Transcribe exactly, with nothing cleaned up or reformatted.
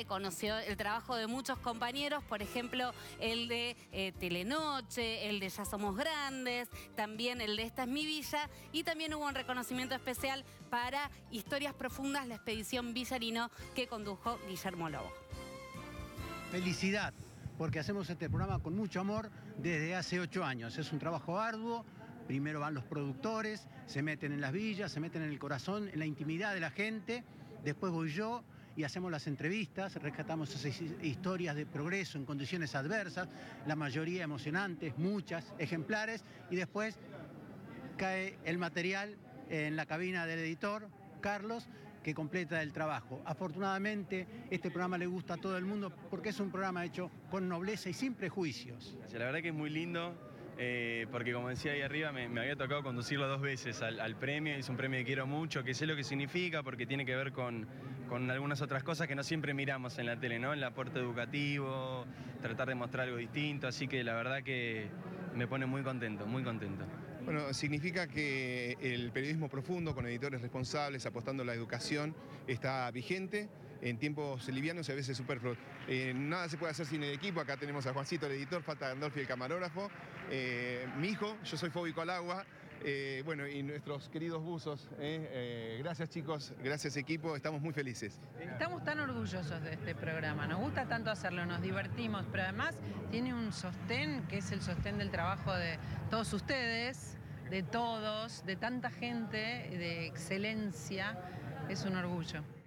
reconoció el trabajo de muchos compañeros, por ejemplo, el de eh, Telenoche, el de Ya Somos Grandes, también el de Esta es mi Villa, y también hubo un reconocimiento especial para Historias Profundas, la expedición Villarino que condujo Guillermo Lobo. Felicidad, porque hacemos este programa con mucho amor desde hace ocho años. Es un trabajo arduo. Primero van los productores, se meten en las villas, se meten en el corazón, en la intimidad de la gente. Después voy yo y hacemos las entrevistas, rescatamos esas historias de progreso en condiciones adversas, la mayoría emocionantes, muchas, ejemplares, y después cae el material en la cabina del editor, Carlos, que completa el trabajo. Afortunadamente, este programa le gusta a todo el mundo porque es un programa hecho con nobleza y sin prejuicios. La verdad que es muy lindo, eh, porque como decía ahí arriba, me, me había tocado conducirlo dos veces al, al premio. Es un premio que quiero mucho, que sé lo que significa, porque tiene que ver con, con algunas otras cosas que no siempre miramos en la tele, ¿no? El aporte educativo, tratar de mostrar algo distinto, así que la verdad que me pone muy contento, muy contento. Bueno, significa que el periodismo profundo, con editores responsables, apostando a la educación, está vigente en tiempos livianos y a veces superfluos. Eh, nada se puede hacer sin el equipo. Acá tenemos a Juancito, el editor, falta Gandolfi, el camarógrafo, eh, mi hijo, yo soy fóbico al agua, eh, bueno, y nuestros queridos buzos. Eh, eh, gracias, chicos, gracias, equipo, estamos muy felices. Estamos tan orgullosos de este programa, nos gusta tanto hacerlo, nos divertimos, pero además tiene un sostén que es el sostén del trabajo de todos ustedes, de todos, de tanta gente, de excelencia. Es un orgullo.